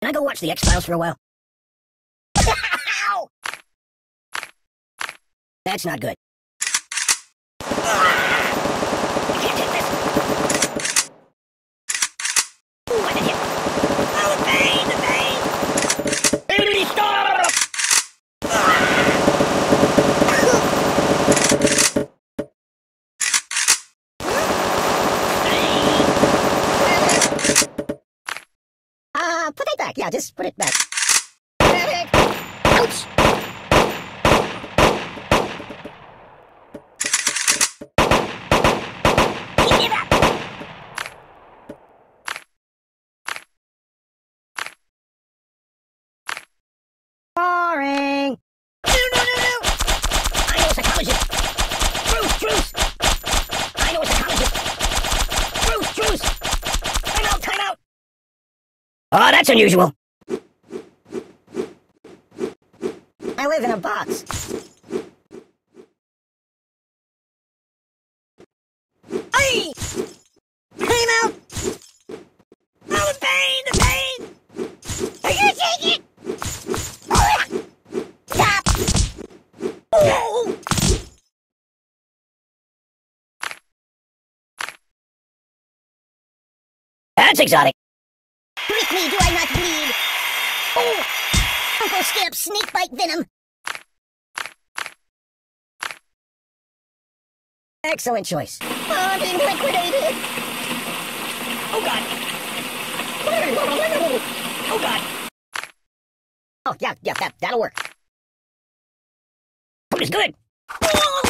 Can I go watch the X-Files for a while? Ow! That's not good. I can't take this. Ooh, I did hit. Oh, the pain, the pain! Baby, stop! Put it back. Yeah, just put it back. Ouch! Give up! Boring! No! I know a psychologist! Truce! I know a psychologist! Truce! Time out! Oh, that's unusual. I live in a box. Hey! Time out! Oh, the pain! Are you gonna take it? Stop! Oh! That's exotic. Prick me, do I not bleed? Oh! Uncle Skip, snakebite venom! Excellent choice. Oh, I'm being liquidated! Oh, God! Oh, God! Oh, yeah, that'll work. Food is good! Oh!